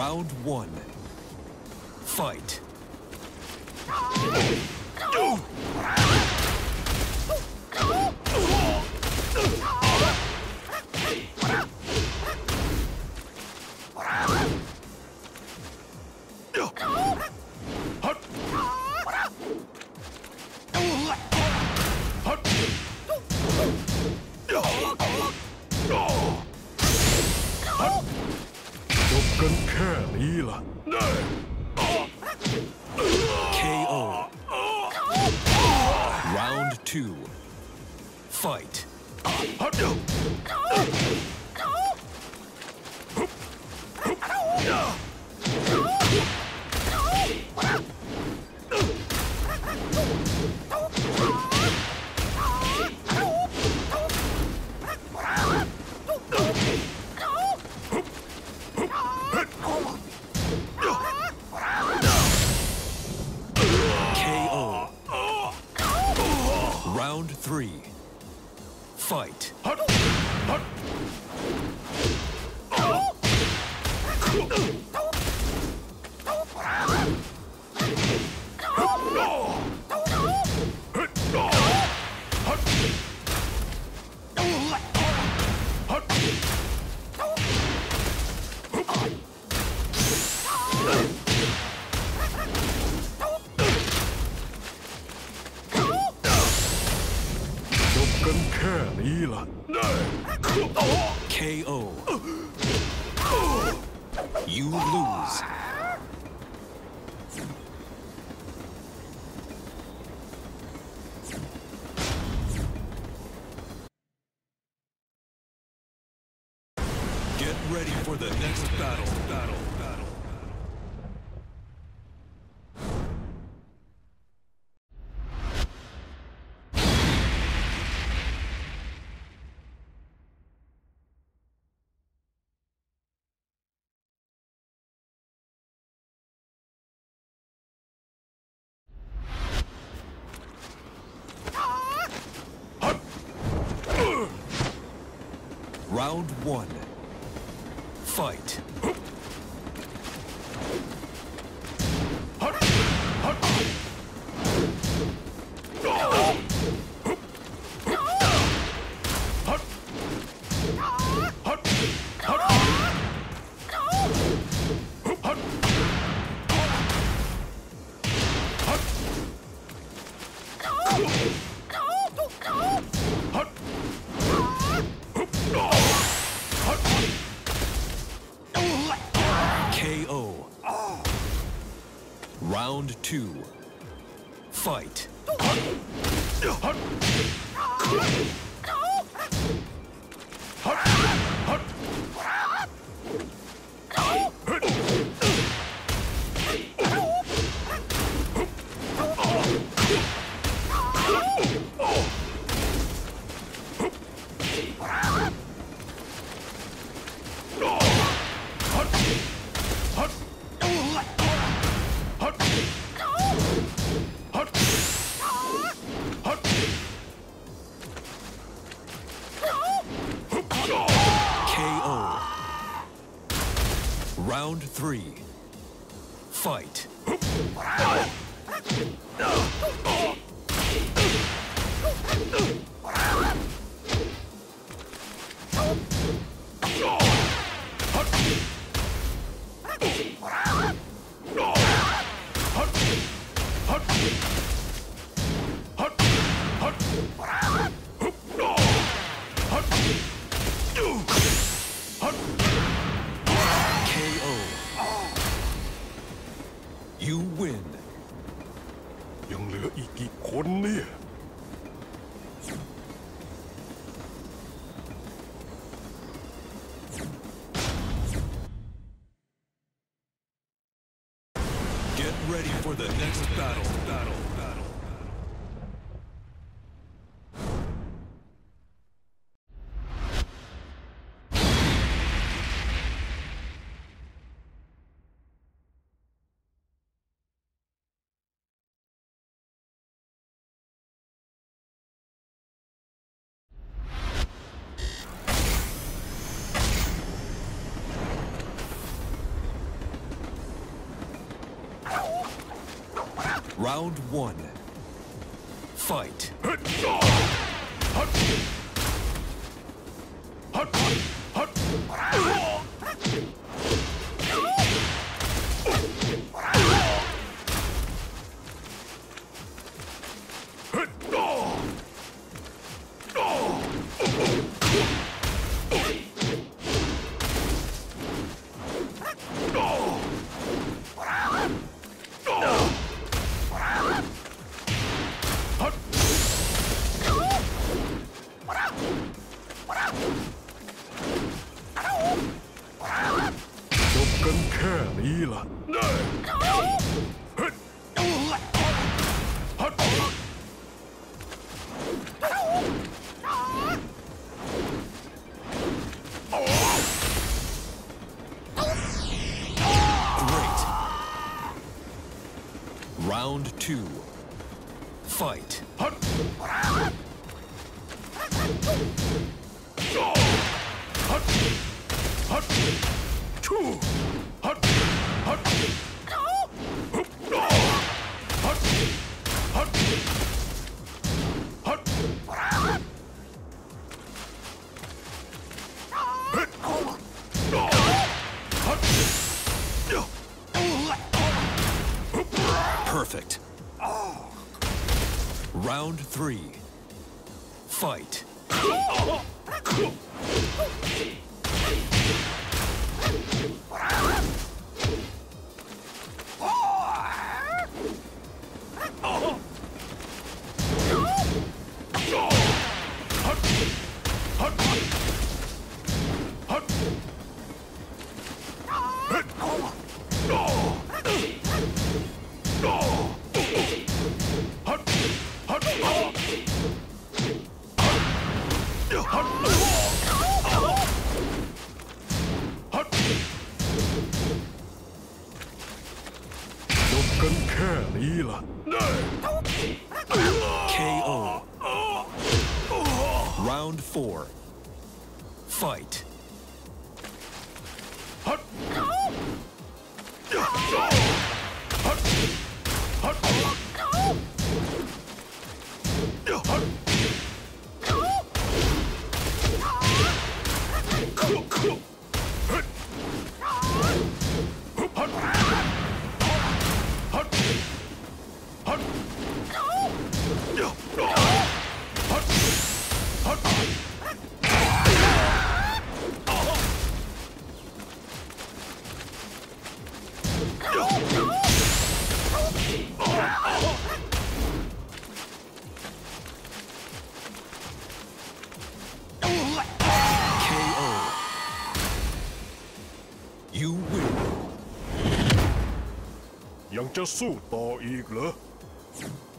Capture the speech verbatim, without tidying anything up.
Round one. Fight. K O. Round two. Fight. Round three. Fight. K O. You lose. Get ready for the next battle. Battle. Battle. Round one. Fight. K O. Round two. Fight. Round three. Fight. You win. ยังเหลืออีกกี่คนเนี่ย Get ready for the next battle. Battle. Battle. Round one. Fight. Round two. Fight. Perfect. Round three. Fight. K O. Round four. Fight. You win. ยังจะสู้ต่ออีกเหรอ